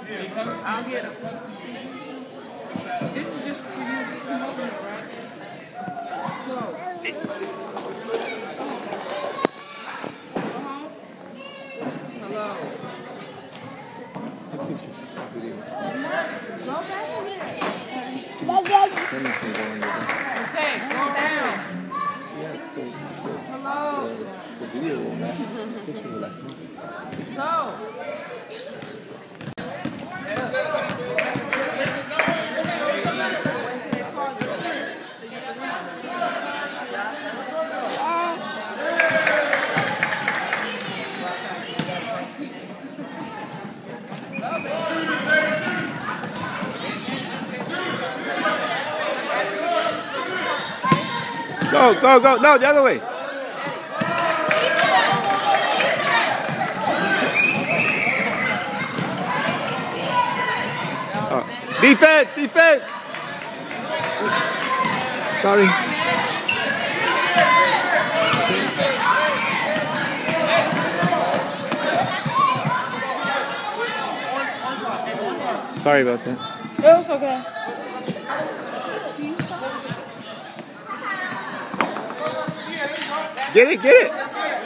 I'll get a plate to you. This is just for you. Just come over here, right? Go. Hello. Go back in here. Say, go down. Hello. Go. Go, go, go. No, the other way. Defense, defense. Sorry. Sorry about that. It was okay. Get it, get it.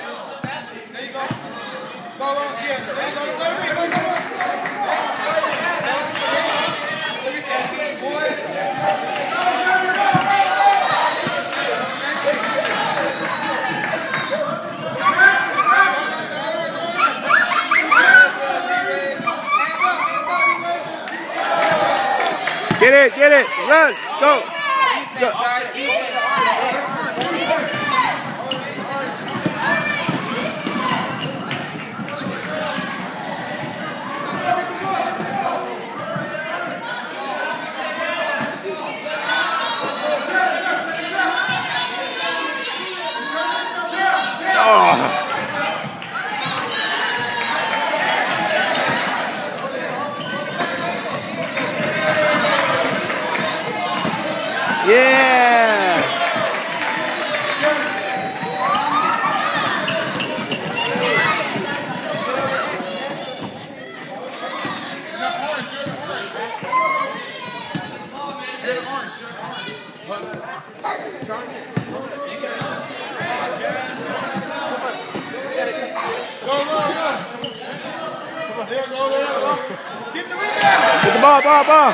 Get it, run, go. Go. Yeah! Get the ball.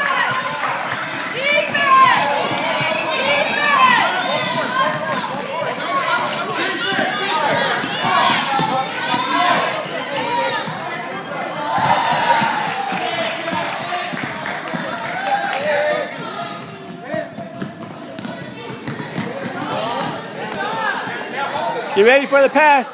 Get ready for the pass.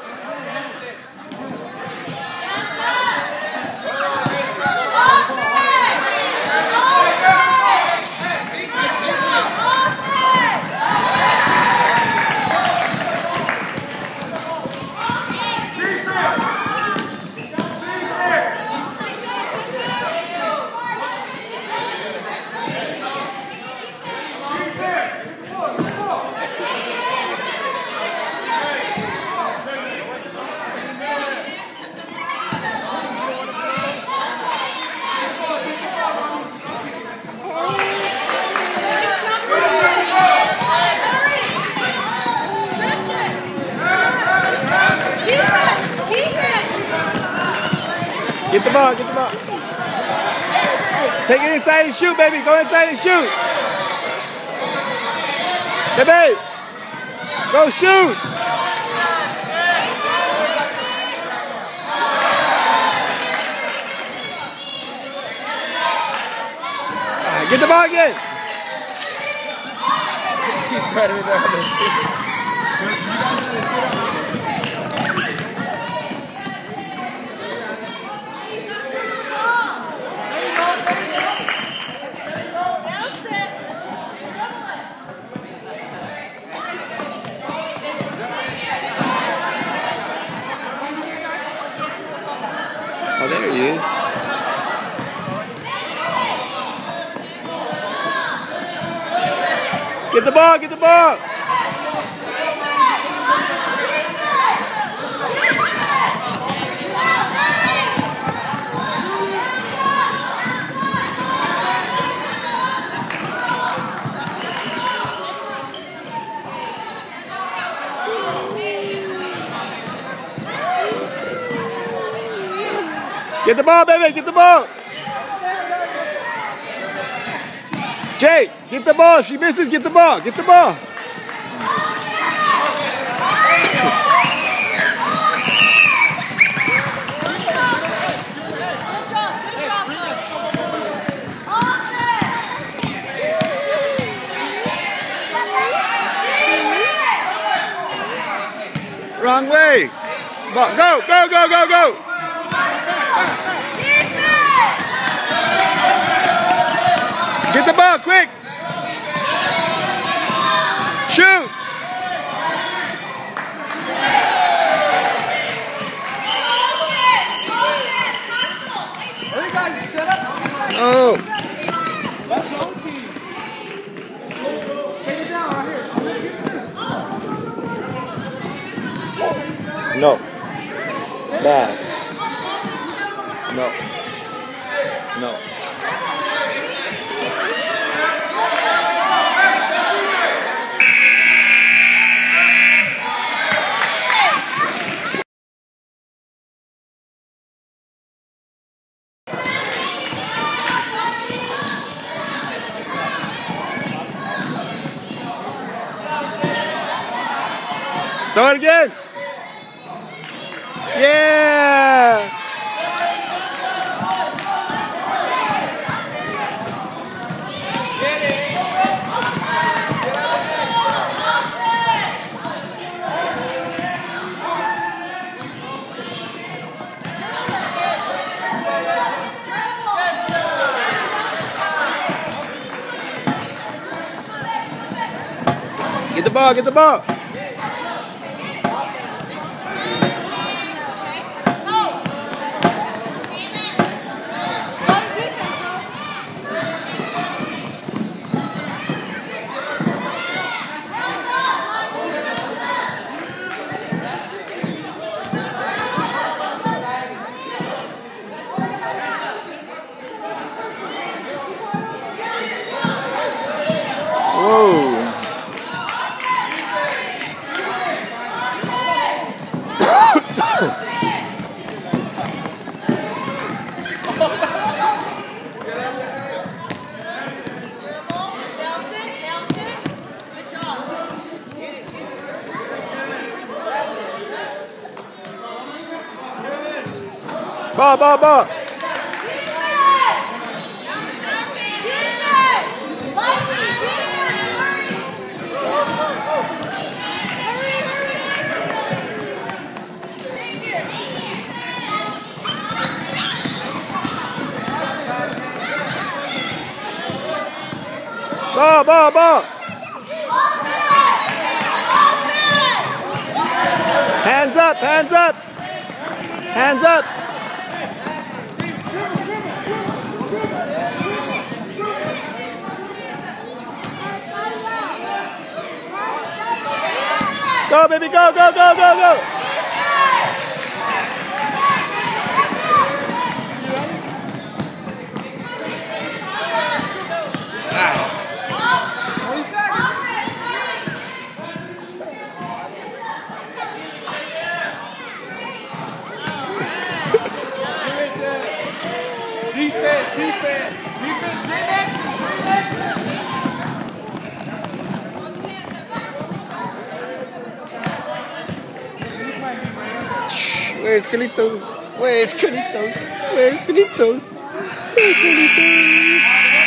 Get the ball. Take it inside and shoot, baby. Go inside and shoot. Hey, babe. Go shoot. Get the ball again. Oh, there he is. Get the ball, get the ball. Get the ball, baby. Get the ball. Jay, get the ball. If she misses, get the ball. Get the ball. Wrong way. Ball. Go, go, go, go, go. Get the ball, quick. Shoot. Oh. No. Bad. No. No. Throw it again. Yeah. Get the ball, get the ball. Whoa. Ball, ball, ball. Ball, ball, ball. Hands up, hands up. Hands up. Go, baby, go, go, go, go, go. Defense, defense, defense, great action, great action. Where's Carlitos? Where's Carlitos? Where's Carlitos? Where's Carlitos?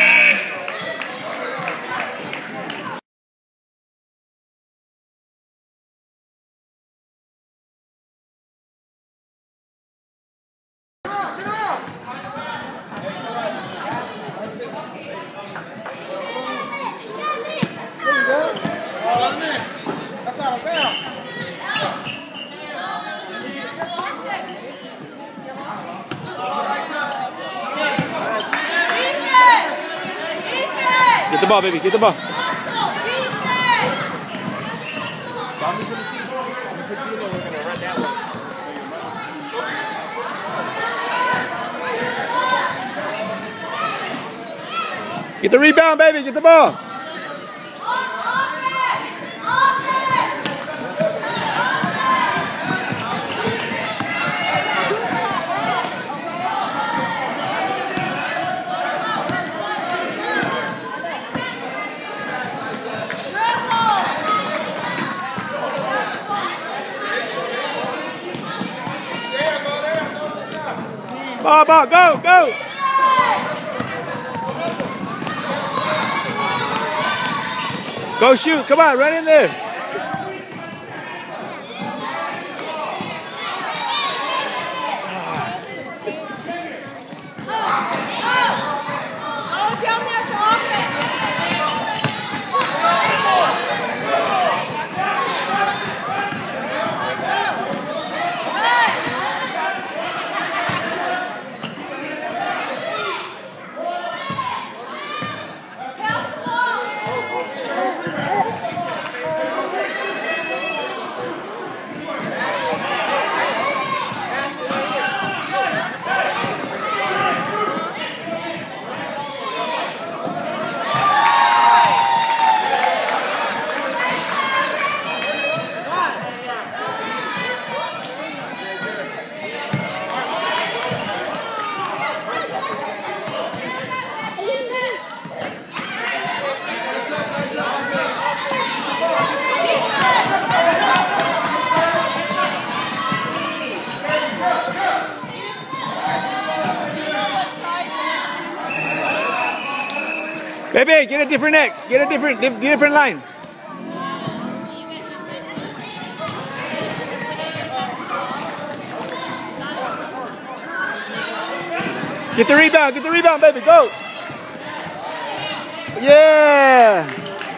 That's out of bounds. Get the ball, baby. Get the ball. Get the rebound, baby. Get the ball. Ball, go, go. Go shoot, come on, run in there. Baby, get a different X. Get a different line. Get the rebound, baby, go. Yeah.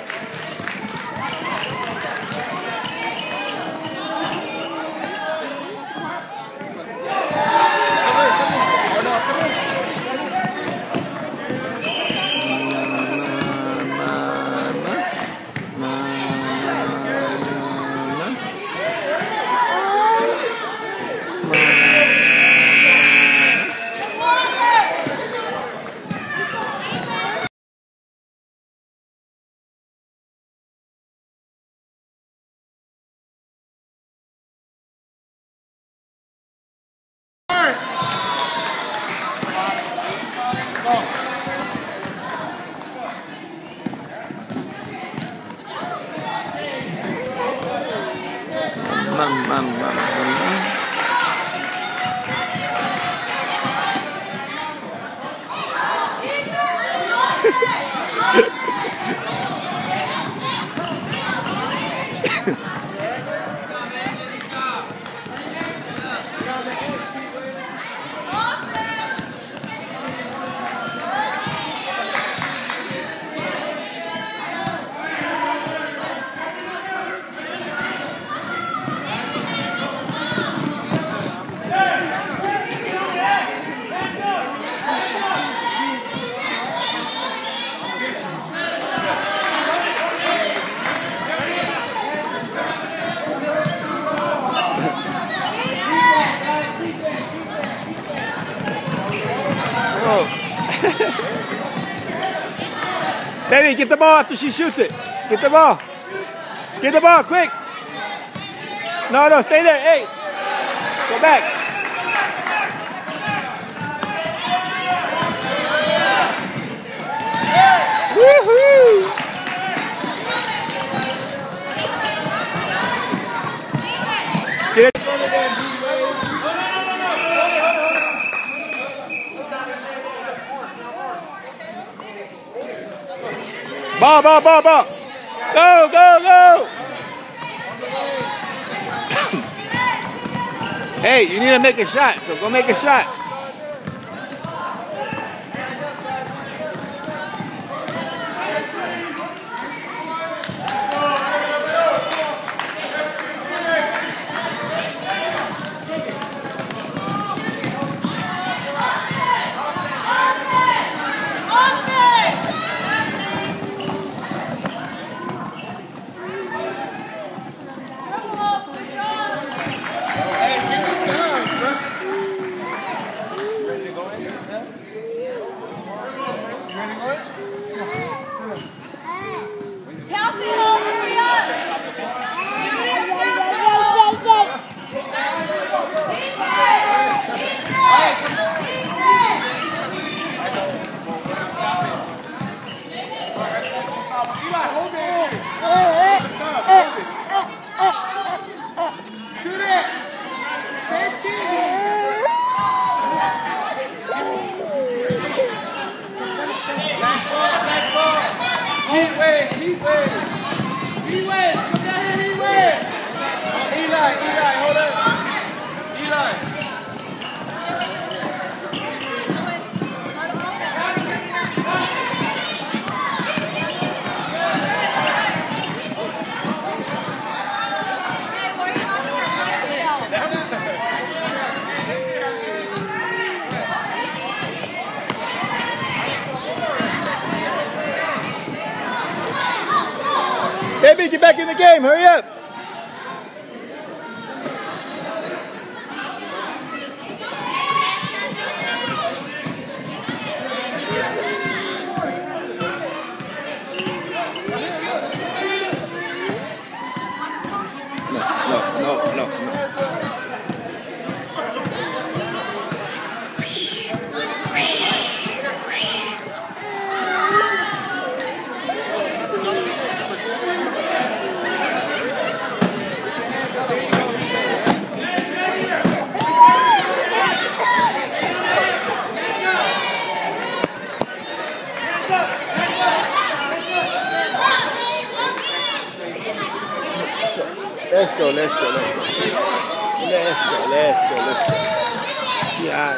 Baby, get the ball after she shoots it. Get the ball. Get the ball, quick. No, stay there. Hey, go back. Woohoo! Get it. Ball. Go. Hey, you need to make a shot, so go make a shot. Eli, hold up. Eli. Baby, get back in the game. Hurry up. No. Let's go. Yeah.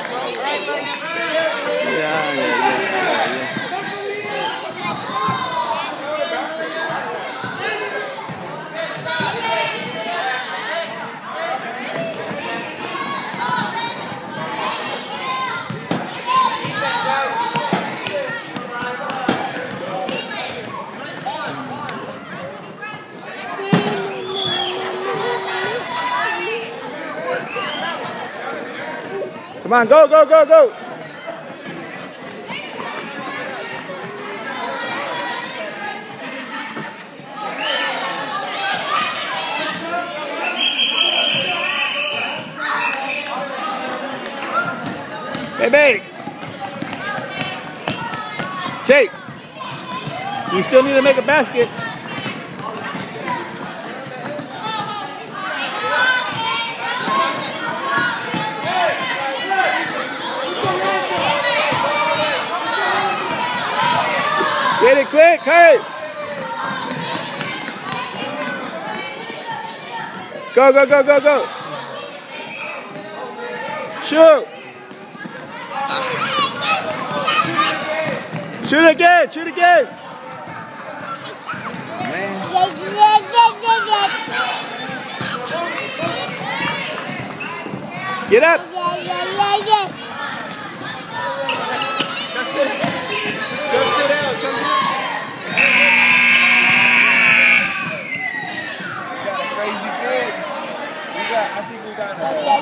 Come on, go. Hey, Jake, you still need to make a basket. Get it quick, hey! Go. Shoot! Shoot again! Man. Get up! Go sit down, come here. Crazy kids. I think we got